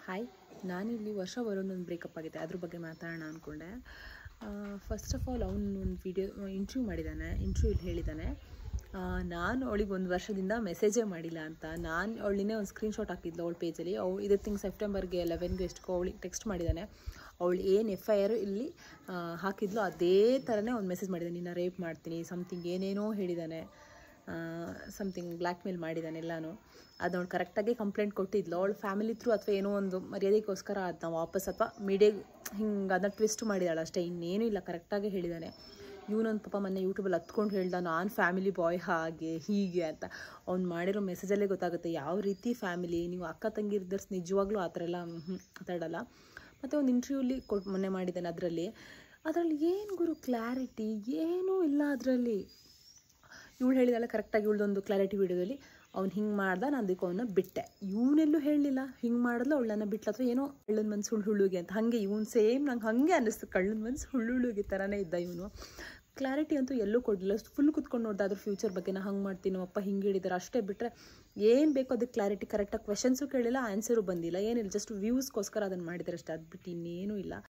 Hi, ನಾನಿಲ್ಲಿ ವರ್ಷ ಬರೋದೊಂದು breakup ಆಗಿದೆ, ಅದ್ರ ಬಗ್ಗೆ ಮಾತಾಡೋಣ ಅಂದ್ಕೊಂಡೆ. ಫಸ್ಟ್ ಆಫ್ ಆಲ್ ಅವನು ಒಂದು ಇಂಟರ್ವ್ಯೂ ಮಾಡಿದ್ದಾನೆ. ಇಂಟರ್ವ್ಯೂಲಿ ಹೇಳಿದ್ದಾನೆ ನಾನು ಅವಳಿಗೆ 1 ವರ್ಷದಿಂದ ಮೆಸೇಜೇ ಮಾಡಿಲ್ಲ ಅಂತ. ನಾನು ಅವಳಿನೇ ಒಂದು ಸ್ಕ್ರೀನ್ಶಾಟ್ ಹಾಕಿದ್ಲು ಅವಳ ಪೇಜಲ್ಲಿ. ಇದೇ ತಿಂಗ್ ಸೆಪ್ಟೆಂಬರ್ಗೆ 11ಗೆ ಎಷ್ಟಕ್ಕೋ ಅವಳಿಗೆ ಟೆಕ್ಸ್ಟ್ ಮಾಡಿದ್ದಾನೆ. ಅವಳು ಏನು FIR ಇಲ್ಲಿ ಹಾಕಿದ್ಲು ಅದೇ ಥರನೇ ಒಂದು ಮೆಸೇಜ್ ಮಾಡಿದ್ದಾನೆ. ನಿನ್ನ ರೇಪ್ ಮಾಡ್ತೀನಿ ಸಮಥಿಂಗ್ ಏನೇನೋ ಹೇಳಿದ್ದಾನೆ, ಸಮಥಿಂಗ್ ಬ್ಲ್ಯಾಕ್ ಮೇಲ್ ಮಾಡಿದ್ದಾನೆ ಎಲ್ಲನೂ. ಅದು ಅವಳು ಕರೆಕ್ಟಾಗಿ ಕಂಪ್ಲೇಂಟ್ ಕೊಟ್ಟಿದ್ಲು. ಅವಳು ಫ್ಯಾಮಿಲಿ ಥ್ರೂ ಅಥವಾ ಏನೋ ಒಂದು ಮರ್ಯಾದೆಗೋಸ್ಕರ ಅದನ್ನ ವಾಪಸ್ ಅಥವಾ ಮೀಡಿಯಾಗೆ ಹಿಂಗೆ ಅದನ್ನ ಟ್ವಿಸ್ಟ್ ಮಾಡಿದಾಳೆ ಅಷ್ಟೇ, ಇನ್ನೇನೂ ಇಲ್ಲ. ಕರೆಕ್ಟಾಗಿ ಹೇಳಿದ್ದಾನೆ. ಇವನೊಂದು ಪಾಪ ಮೊನ್ನೆ ಯೂಟ್ಯೂಬಲ್ಲಿ ಹತ್ಕೊಂಡು ಹೇಳ್ದ ನಾನು ಫ್ಯಾಮಿಲಿ ಬಾಯ್ ಹಾಗೆ ಹೀಗೆ ಅಂತ. ಅವ್ನು ಮಾಡಿರೋ ಮೆಸೇಜಲ್ಲೇ ಗೊತ್ತಾಗುತ್ತೆ ಯಾವ ರೀತಿ ಫ್ಯಾಮಿಲಿ. ನೀವು ಅಕ್ಕ ತಂಗಿರ್ದರ್ಸ್ ನಿಜವಾಗ್ಲೂ ಆ ಥರ ಎಲ್ಲ ಮಾತಾಡಲ್ಲ. ಮತ್ತು ಒಂದು ಇಂಟರ್ವ್ಯೂಲಿ ಮೊನ್ನೆ ಮಾಡಿದ್ದಾನೆ. ಅದರಲ್ಲಿ ಏನು ಗುರು ಕ್ಲಾರಿಟಿ ಏನೂ ಇಲ್ಲ ಅದರಲ್ಲಿ. ಇವಳು ಹೇಳಿದಾಳೆ ಕರೆಕ್ಟಾಗಿ. ಇವಳದೊಂದು ಕ್ಲಾರಿಟಿ ವಿಡಿಯೋದಲ್ಲಿ ಅವ್ನು ಹಿಂಗೆ ಮಾಡ್ದ, ನಾನು ಅದಕ್ಕೆ ಅವನ್ನ ಬಿಟ್ಟೆ. ಇವನೆಲ್ಲೂ ಹೇಳಲಿಲ್ಲ ಹಿಂಗೆ ಮಾಡಿದ್ಲು ಅವಳನ್ನ ಬಿಟ್ಲ ಅಥವಾ ಏನೋ ಕಳ್ಳನ ಮನ್ಸು ಹುಳ್ಳುಗೆ ಅಂತ. ಹಾಗೆ ಇವನು ಸೇಮ್ ನಂಗೆ ಹಾಗೆ ಅನ್ನಿಸ್ತು, ಕಳ್ಳನ ಮನ್ಸು ಹುಳ್ಳುಗೆ ಥರನೇ ಇದ್ದ ಇವನು. ಕ್ಲಾರಿಟಿ ಅಂತೂ ಎಲ್ಲೂ ಕೊಡಲಿಲ್ಲ. ಫುಲ್ ಕುತ್ಕೊಂಡು ನೋಡ್ದೆ ಅದ್ರ ಫ್ಯೂಚರ್ ಬಗ್ಗೆ. ನಾ ಹಂಗೆ ಮಾಡ್ತೀನಿ, ನಮ್ಮಪ್ಪ ಹಿಂಗೆ ಹೇಳಿದ್ದಾರೆ ಅಷ್ಟೇ ಬಿಟ್ಟರೆ ಏನು ಬೇಕೋ ಅದಕ್ಕೆ ಕ್ಲಾರಿಟಿ ಕರೆಕ್ಟಾಗಿ ಕ್ವೆಶನ್ಸು ಕೇಳಿಲ್ಲ, ಆನ್ಸರು ಬಂದಿಲ್ಲ, ಏನಿಲ್ಲ. ಜಸ್ಟ್ ವ್ಯೂಸ್ಗೋಸ್ಕರ ಅದನ್ನು ಮಾಡಿದ್ದಾರೆ ಅಷ್ಟೇ, ಅದು ಬಿಟ್ಟು ಇನ್ನೇನೂ ಇಲ್ಲ.